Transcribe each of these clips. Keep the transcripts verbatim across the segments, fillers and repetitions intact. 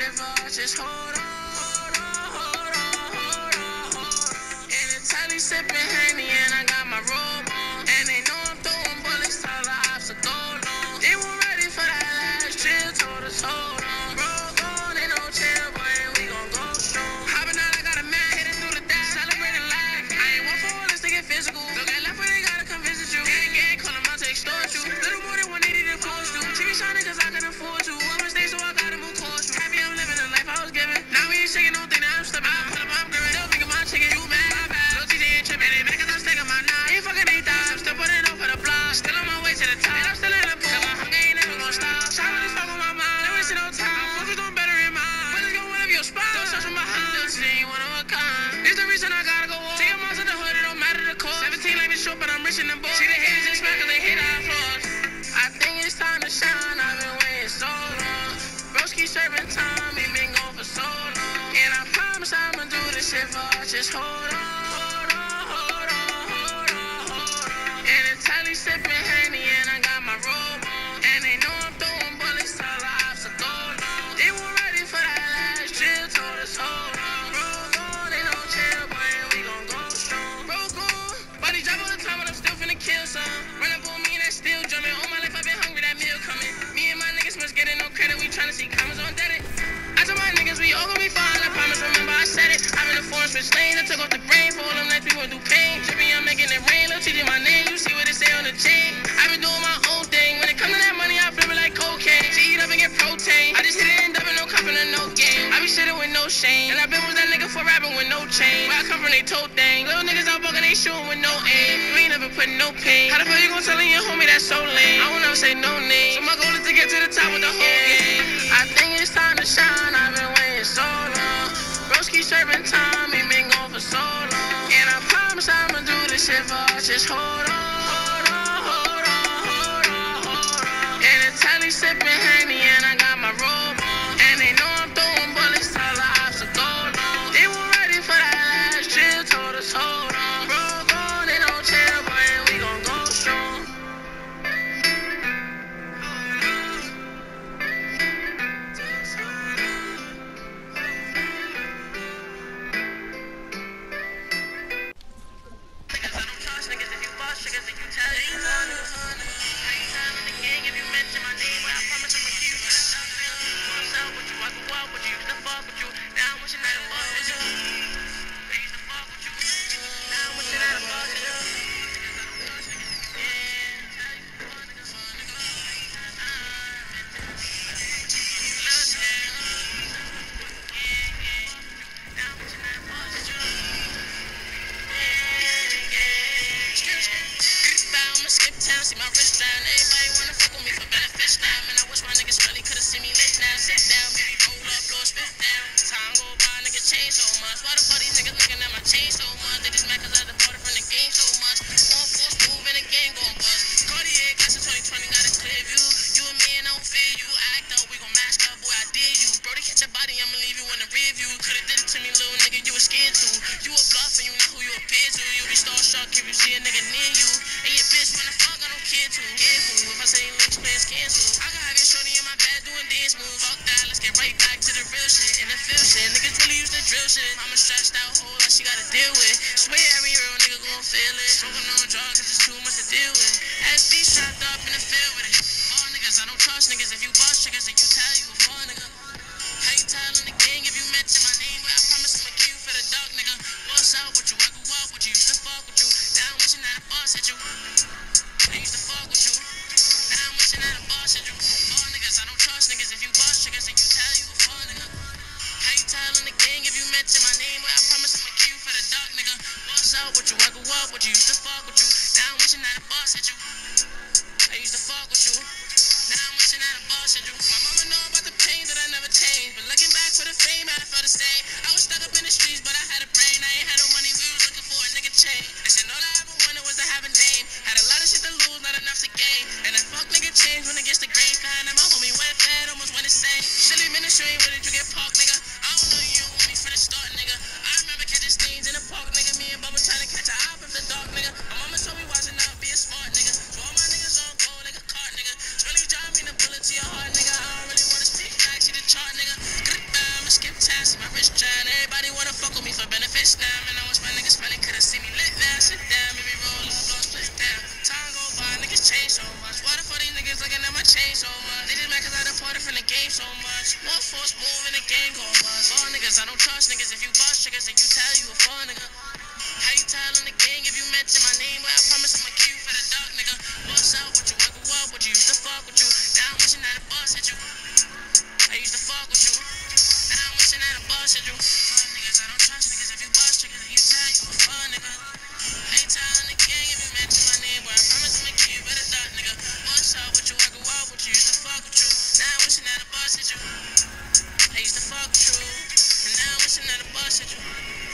shit for us, just hold on, hold on, hold on, hold on, hold on. In the telly sipping Henny and I got my robe on. And they know I'm throwing bullets, tell the ops to go long. They weren't ready for that last chill, told us hold on. Bro, gone, ain't no chill, boy, and we gon' go strong. Hopping out, I got a man hitting through the dash, celebrating life. I ain't one for all this to get physical. Look at left where they gotta come visit you. Gang, gang, call them out to extort you. Little more than one eighty to post you. Chicken shining cause I can afford to. I'm a stay so I gotta move close. Happy I'm living the life I was given. Now we ain't shaking, don't think that I'm stepping. I pull up, I'm gripping. Still thinking my chicken, you mad, my bad. Little T J ain't tripping. They mad cause I'm stacking my nine. Ain't fucking eight thousand. I'm still putting up for the block. Still on my way to the top. And I'm still in the pool. Cause my hunger ain't never gonna stop. Shot with this fuck on my mind. Never wasting no time. I'm focused on better in mind. But let's go one of your spots. Don't search from behind. Little T J ain't one of a kind. It's the reason I gotta go on. Take a monster to the hood, it don't matter the cost. seventeen like it's short, but I'm rich in the board. See the haters just smack cause they hate our flaws. I think it's time to shine. I've been waiting so long. Broski serving time. He been gone for so long. And I promise I'ma do this shit for us. Just hold on, hold on, hold on, hold on, hold on. And the telly sipping Henny and I got my robe on. And they know I'm throwing bullets, tell the ops to go long. They weren't ready for that last drill, told us hold on. Bro, gone, ain't no chill, boy, and we gon' go strong. Bro, gone, body drop all the time, but I'm still finna kill some. Run up on me and that still jumping. All my life I've been hungry, that meal coming. Me and my niggas must getting no credit, we tryna see commas on Reddit. I told my niggas we all gon' be fine, I promise, remember I said it. I'm in the forest with lanes, I took off the brain for all them nights we went through pain. Trippy, I'm making it rain, little T J my name, you see what it say on the chain. I been doing my own thing, when it come to that money, I flip it like cocaine. She eat up and get protein, I just hit it and double, no cuffing and no game. I be shitting with no shame, and I been with that nigga for rapping with no chain. Where I come from, they toe thing, little niggas out bugging, they shooting with no aim. You ain't never putting no pain, how the fuck you gon' tell your homie that's so lame? I won't never say no name, so my goal is to get to the top with the whole game. I think it's time to shine, I've been waiting so long. Broski serving time, he been gone for so long. And I promise I'ma do this shit for us, just hold on, hold on, hold on, hold on, hold on. And the telly sipping Henny and I got my robe on. And they know I'm throwing bullets, tell the ops to go long. They weren't ready for that last drill, told us hold on. Bro, gone, they don't chill, boy, and we gon' go strong. See my wrist down, everybody wanna fuck with me for benefits now. Man, I wish my niggas really could've seen me lit now. Sit down, baby, roll up, blow, spit down. Time go by, nigga change so much. Why the fuck these niggas looking at my chain so much? They just mad cause I departed from the game so much. On force move and the game gon' bust. Cartier got some twenty twenty, got a clear view. You and me and I don't fear you. Act up, we gon' mask up, boy, I dare you. Bro, they catch your body, I'ma leave you in the rear view. Could've did it to me, little nigga, you was scared too. You a bluff and you not who you appear to. You be starstruck if you see a nigga near you. And your bitch wanna fuck, I don't care too. Careful, if I say links, plans cancel. I can have your shorty in my bed doing dance moves. Fuck that, let's get right back to the real shit. In the field shit, niggas really used to drill shit. Mama stressed out, whole lot she gotta deal with. Swear every real nigga gon' feel it. Smoking on drugs, cause it's too much to deal with. S B strapped up in the field with it. All niggas, I don't trust niggas. If you bust niggas, then you tell you a fuck nigga. How you telling the gang if you mention my name? But I promise I'ma kill you for the dog nigga. What's up with you? I grew up with you, used to fuck with you. Now I'm wishing that a boss hit you. I used to fuck with you. Now I'm wishing that a boss hit you. All niggas, I don't trust niggas. If you bust niggas, then you tell you a fuck nigga. How you telling the gang if you mention my name? But I promise I'ma kill you for the dog nigga. What's up with you? I grew up with you, used to fuck with you. Now I'm wishing that a boss hit you. I used to fuck with you. Now I'm wishing that a boss hit you. My mama know about the pain that I never changed. But looking back for the fame, I felt the same. I was stuck up in the streets, but I had a brain. I ain't had no money, we was looking for a nigga chain. And shit, all I ever wanted was to have a name. Had a lot of shit to lose, not enough to gain. And that fuck nigga changed when it gets the grain. Kind of my homie went fed, almost went insane. Silly ministry, where did you get parked, nigga? I don't know you, only for the start, nigga. I remember catching stains in the park, nigga. Me and Bubba trying to catch a hop in the dark, nigga. My mama told me watching out, be a smart nigga. So all my niggas on go like a cart, nigga. Really drive me the bullet to your heart, nigga. I don't really wanna speak back, see the chart, nigga. deported from the game so much. One force move in the game gon' bust. All niggas, I don't trust niggas. If you bust niggas, then you tell you a full nigga. How you telling the gang if you mention my name? Well, I promise I'ma kill you for the dark nigga. What's up with you? I grew up with you. Used to fuck with you. Now I'm wishing that a boss hit you. I used to fuck with you. Now I'm wishing that a boss hit you. Fuck niggas, I don't trust niggas. If you bust niggas, then you tell you a full nigga. How you telling the gang if you mention my name? Well, I promise I'ma kill you for the dark nigga. What's up with you? I grew up with you. Used to fuck with you. Now I'm wishing that a boss hit you. I used to fuck with you. And now I'm wishing that a boss hit you.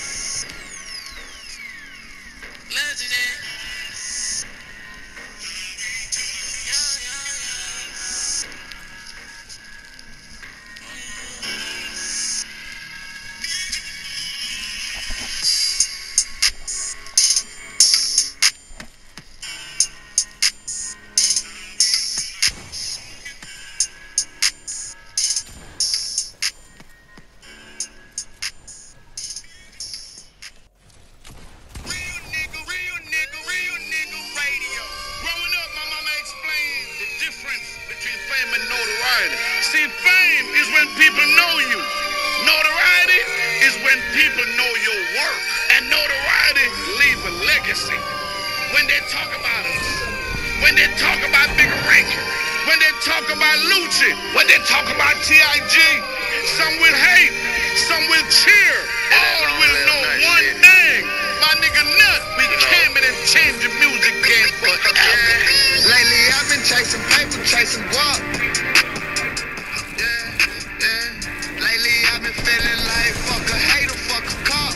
Legendary. Yo, yo, yo. See, fame is when people know you. Notoriety is when people know your work. And notoriety leave a legacy. When they talk about us, when they talk about Big Rank, when they talk about Lucci, when they talk about T I G, some will hate, some will cheer. All will know one thing. My nigga Nut, we came in and changed the music game forever. Lately I've been chasing paper, chasing guap. Lately I've been feeling like fuck a hater, fuck a cop.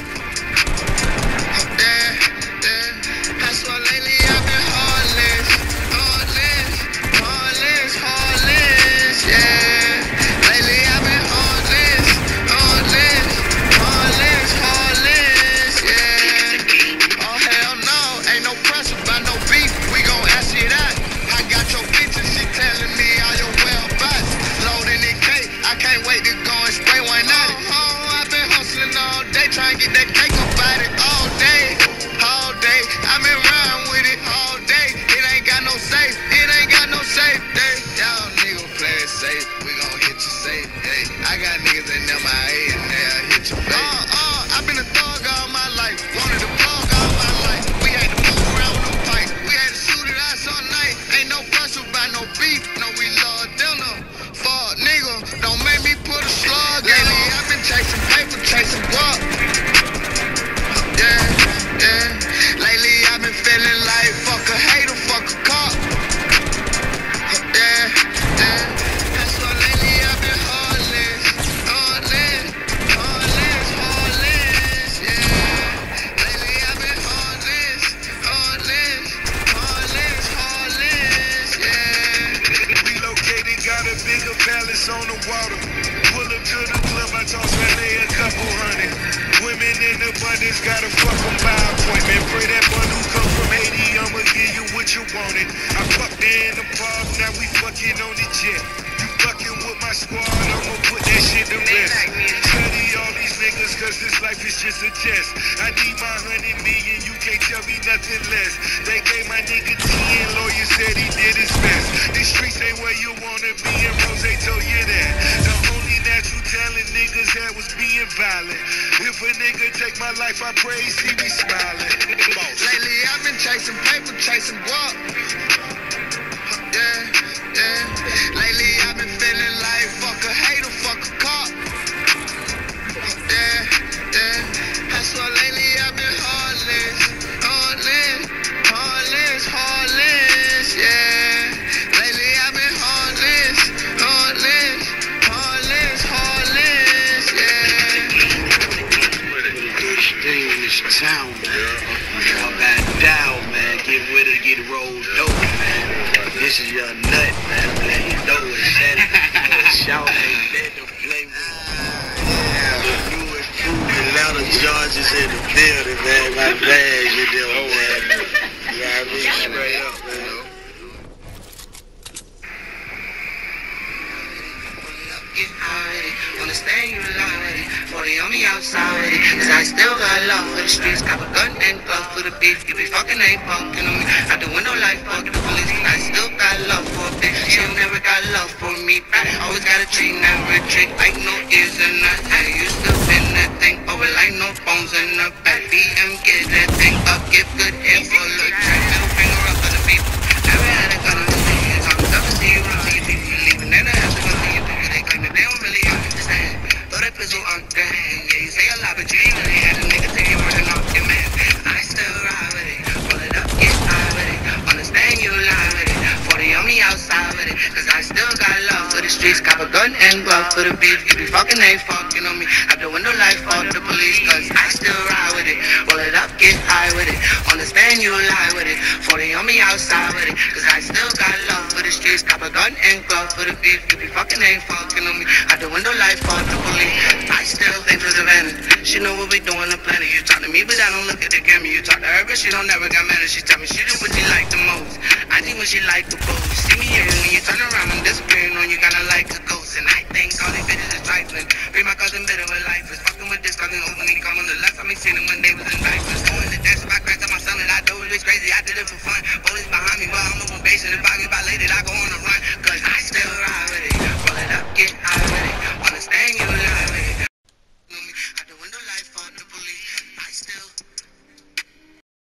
Yeah, yeah. That's why lately I've been heartless, heartless, heartless, heartless. Yeah. Lately I've been heartless, heartless, heartless, heartless. Yeah. Oh hell no, ain't no pressure by no beef. We gon' ask you that. I got your bitches, she telling me all your whereabouts. Loading in cake, I can't wait to go and spray one out. Oh, oh, I've been hustling all day, trying to get that cake up out it all day, all day. I've been riding with it all day. It ain't got no safe, it ain't got no safe day. Y'all niggas play it safe, we gon' hit you safe. Hey, I got niggas in M I A and they'll hit you face. Uh, uh, I've been a thug all my life, wanted to plug all my life. We had to move around with them pipes, we had to shoot it out all night. Ain't no pressure by no beef, no we love dinner. Fuck nigga, don't make me put a slug in. Lately I've been chasing paper, chasing guap. Yeah, yeah. Lately I've been feeling like fuck a hater, fuck a cop. Yeah, yeah. That's why lately I've been heartless, heartless, heartless, heartless. Yeah. Lately I've been heartless, heartless, heartless, heartless. Yeah. Relocated, got a bigger palace on the water. Pull up to the club, I toss my lay a couple hundred. Women in abundance, gotta fuck them by appointment. Pray that one who come from Haiti, I'ma give you what you wanted. I fucked in the park, now we fucking on the jet. You fucking with my squad, I'ma put that shit to rest. Study all these niggas, cause this life is just a test. I need my hundred million, you can't tell me nothing less. They gave my nigga ten, lawyer said he did his best. These streets ain't where you wanna be, and Rose told you that. The only natural talent niggas had was being violent. If a nigga take my life, I pray he see me smiling. Lately I've been chasing paper, chasing guap. Yeah, yeah. Lately I've been feeling like fuck a hater, fuck a cop. Yeah, yeah. That's why lately I've been heartless, heartless, heartless, heartless. Yeah. Lately I've been heartless, heartless, heartless, heartless. Yeah. Thing in this town, man. Y'all back down, man. Get with it, get rolled over, man. This is your nut, man. I'm letting you know it's that. Shout ain't dead to play with. The new and true Atlanta Georgia's in the building, man. My bag in there, man. You know what I mean? Straight up, man. Get already, wanna stay you already. forty on me outside with it, cause I still got love for the streets. Got a gun and glove for the beef. You be fucking ain't fucking on me. Out the window like fuck the police. I still got love for a bitch. She never got love. love for me. I always got a chain, never trick, like no ears and nothing. I used to bend that thing over like no bones in the back. B M, get that thing up, give good head for a little track. Middle finger up to the people. Never had a gun on the hands. I'm tough to see you run to your people. Leaving in the house, to go to your people. They claim that they don't really understand. Throw that pistol on the hand. Yeah, you say a lot, but you ain't really had a nigga take you running off your man. I still ride with it. Pull it up, get high with it. Understand you lie with it. forty on me outside with it. Cause I still got love for the streets. Cop a gun and glove for the beef. You be fucking, ain't fucking on me. Out the window light, fuck the police. Cause I still ride with it. Roll it up, get high with it. Understand you lie with it. forty on me outside with it. Cause I still got love for the streets. Cop a gun and glove for the beef. You be fucking, ain't fucking on me. Out the window light, fuck the police. I still think for the vanity. She know what we doing the planet. You talk to me, but I don't look at the camera. You talk to her, but she don't never got mad. She tell me she do what she like the most. I think when she like the most. See me here when you turn around and disappearing on you, kinda like a ghost. And I think all these bitches is trifling. Be my cousin better with life. Is fucking with this cousin over me. Come on the left, I me seen him when they was in diapers. Going to dance if I cracked up my son and I do it, it's crazy. I did it for fun. Police behind me, but I'm no one patient. If I get violated, I go on a run.